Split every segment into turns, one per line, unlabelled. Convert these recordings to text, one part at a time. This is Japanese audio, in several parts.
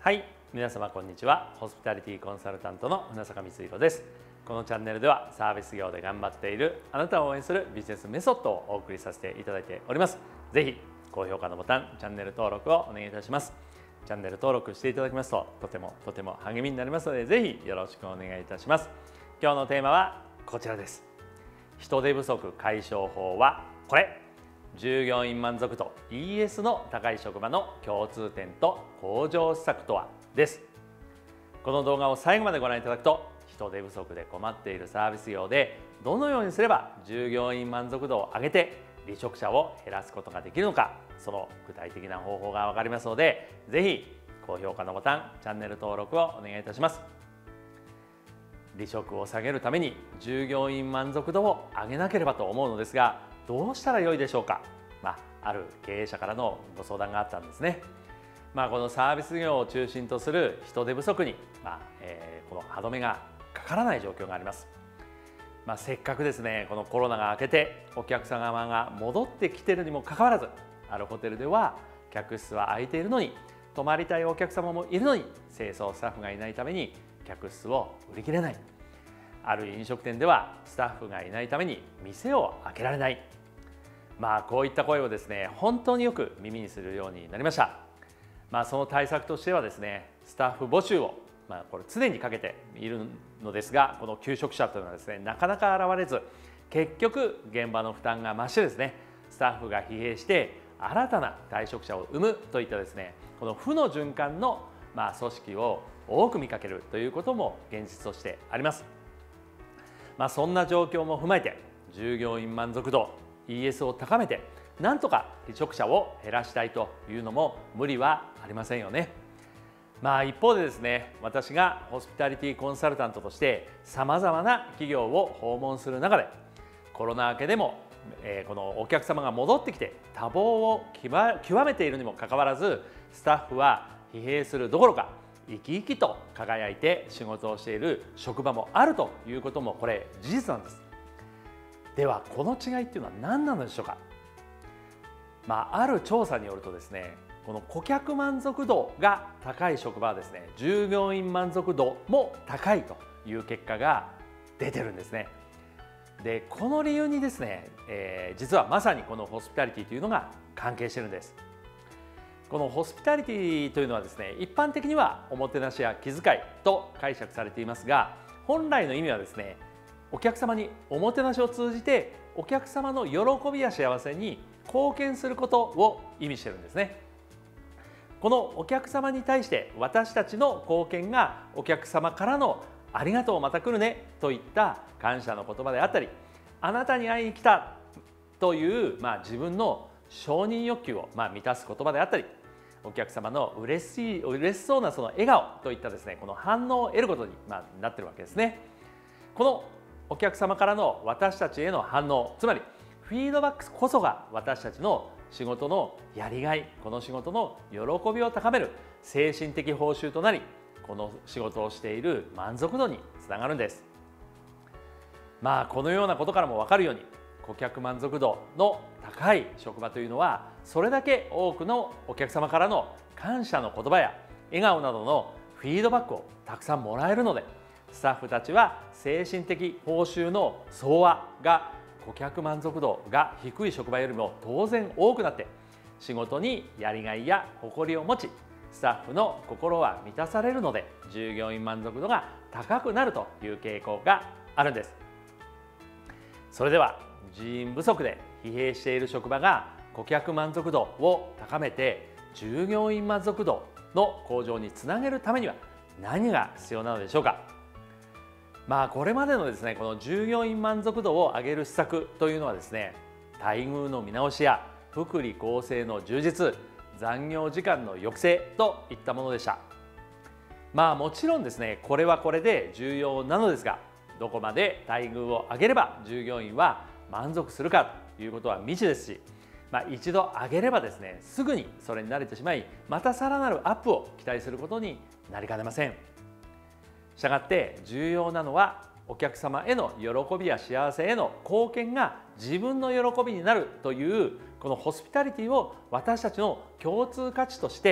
はい、皆様こんにちは。ホスピタリティコンサルタントの船坂光弘です。このチャンネルではサービス業で頑張っているあなたを応援するビジネスメソッドをお送りさせていただいております。ぜひ高評価のボタン、チャンネル登録をお願いいたします。チャンネル登録していただきますととても励みになりますので、ぜひよろしくお願いいたします。今日のテーマはこちらです。人手不足解消法はこれ。従業員満足度 ES の高い職場の共通点と向上施策とはです。この動画を最後までご覧いただくと、人手不足で困っているサービス業でどのようにすれば従業員満足度を上げて離職者を減らすことができるのか、その具体的な方法が分かりますので、ぜひ高評価のボタン、チャンネル登録をお願いいたします。離職を下げるために従業員満足度を上げなければと思うのですが、どうしたらよいでしょうか。ある経営者からのご相談があったんですね。このサービス業を中心とする人手不足に、この歯止めがかからない状況があります。せっかくですね、このコロナが明けてお客様が戻ってきているにもかかわらず、あるホテルでは客室は空いているのに、泊まりたいお客様もいるのに清掃スタッフがいないために客室を売り切れない。ある飲食店ではスタッフがいないために店を開けられない。こういった声をですね、本当によく耳にするようになりました。その対策としてはですね、スタッフ募集をこれ常にかけているのですが、この求職者というのはですね、なかなか現れず、結局現場の負担が増してですね、スタッフが疲弊して新たな退職者を生むといったですね、この負の循環の組織を多く見かけるということも現実としてあります。そんな状況も踏まえて、従業員満足度 ES を高めてなんとか離職者を減らしたいというのも無理はありませんよね。一方でですね、私がホスピタリティコンサルタントとしてさまざまな企業を訪問する中で、コロナ明けでも、このお客様が戻ってきて多忙を極めているにもかかわらず、スタッフは疲弊するどころか生き生きと輝いて仕事をしている職場もあるということも、これ事実なんです。ではこの違いっていうのは何なのでしょうか。ある調査によるとですね、この顧客満足度が高い職場はですね、従業員満足度も高いという結果が出てるんですね。でこの理由にですね、実はまさにこのホスピタリティというのが関係してるんです。このホスピタリティというのはですね、一般的にはおもてなしや気遣いと解釈されていますが、本来の意味はですね、お客様におもてなしを通じてお客様の喜びや幸せに貢献することを意味しているんですね。このお客様に対して私たちの貢献がお客様からのありがとうまた来るねといった感謝の言葉であったり、あなたに会いに来たという、自分の承認欲求を満たす言葉であったり、お客様の嬉しそうなその笑顔といったですね、この反応を得ることになっているわけですね。このお客様からの私たちへの反応、つまりフィードバックこそが私たちの仕事のやりがい、この仕事の喜びを高める精神的報酬となり、この仕事をしている満足度につながるんです。このようなことからも分かるように、顧客満足度の高い職場というのは、それだけ多くのお客様からの感謝の言葉や笑顔などのフィードバックをたくさんもらえるので、スタッフたちは精神的報酬の総和が顧客満足度が低い職場よりも当然多くなって、仕事にやりがいや誇りを持ち、スタッフの心は満たされるので、従業員満足度が高くなるという傾向があるんです。それでは人員不足で疲弊している職場が顧客満足度を高めて従業員満足度の向上につなげるためには何が必要なのでしょうか。これまでのですね、この従業員満足度を上げる施策というのはですね、待遇の見直しや福利厚生の充実、残業時間の抑制といったものでした。もちろんですね、これはこれで重要なのですが、どこまで待遇を上げれば従業員は満足するかということは未知ですし、一度上げればですね、すぐにそれに慣れてしまい、またさらなるアップを期待することになりかねません。したがって重要なのは、お客様への喜びや幸せへの貢献が自分の喜びになるという、このホスピタリティを私たちの共通価値として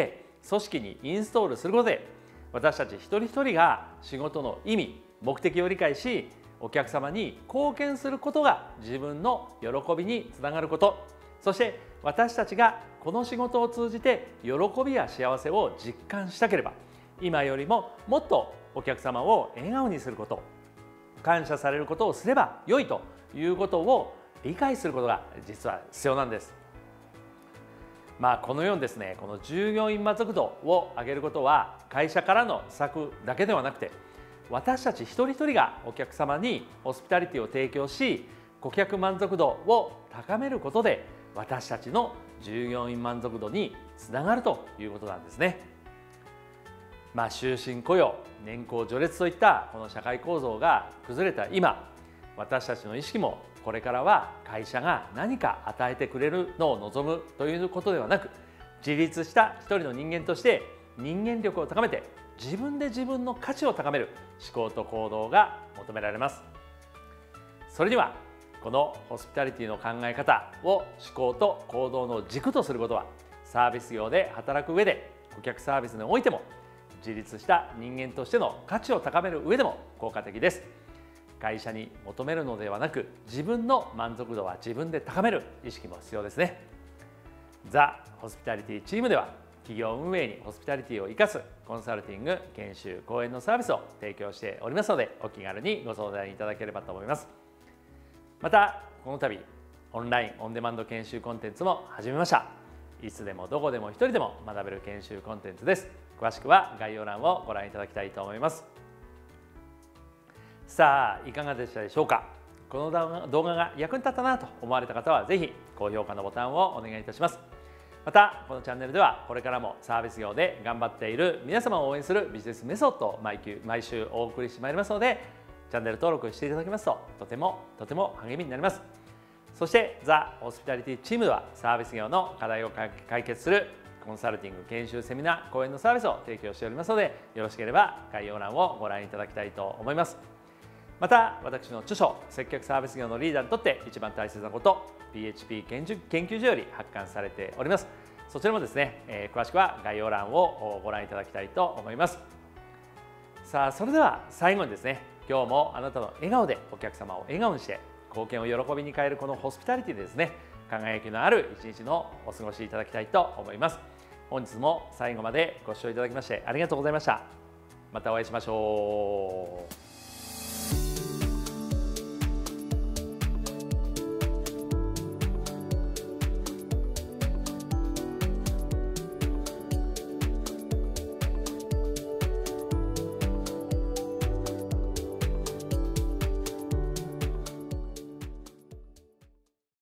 組織にインストールすることで、私たち一人一人が仕事の意味、目的を理解し、お客様に貢献することが自分の喜びにつながること、そして私たちがこの仕事を通じて喜びや幸せを実感したければ、今よりももっとお客様を笑顔にすること、感謝されることをすれば良いということを理解することが実は必要なんです。このようにですね、この従業員満足度を上げることは会社からの施策だけではなくて、私たち一人一人がお客様にホスピタリティを提供し、顧客満足度を高めることで私たちの従業員満足度につながるということなんですね。終身雇用、年功序列といったこの社会構造が崩れた今、私たちの意識もこれからは会社が何か与えてくれるのを望むということではなく、自立した一人の人間として人間力を高めて自分で自分の価値を高める思考と行動が求められます。それにはこのホスピタリティの考え方を思考と行動の軸とすることは、サービス業で働く上で顧客サービスにおいても自立した人間としての価値を高める上でも効果的です。会社に求めるのではなく、自分の満足度は自分で高める意識も必要ですね。ザ・ホスピタリティチームでは、企業運営にホスピタリティを生かすコンサルティング、研修、講演のサービスを提供しておりますので、お気軽にご相談いただければと思います。またこの度オンラインオンデマンド研修コンテンツも始めました。いつでもどこでも一人でも学べる研修コンテンツです。詳しくは概要欄をご覧いただきたいと思います。さあ、いかがでしたでしょうか。この動画が役に立ったなと思われた方は、ぜひ高評価のボタンをお願いいたします。またこのチャンネルでは、これからもサービス業で頑張っている皆様を応援するビジネスメソッドを毎週お送りしてまいりますので、チャンネル登録していただきますととても励みになります。そしてザ・ホスピタリティチームでは、サービス業の課題を解決するコンサルティング、研修、セミナー、講演のサービスを提供しておりますので、よろしければ概要欄をご覧いただきたいと思います。また私の著書、接客サービス業のリーダーにとって一番大切なこと、 PHP 研究所より発刊されております。そちらもですね、詳しくは概要欄をご覧いただきたいと思います。さあ、それでは最後にですね、今日もあなたの笑顔でお客様を笑顔にして貢献を喜びに変えるこのホスピタリティでですね、輝きのある一日のお過ごしいただきたいと思います。本日も最後までご視聴いただきましてありがとうございました。またお会いしましょう。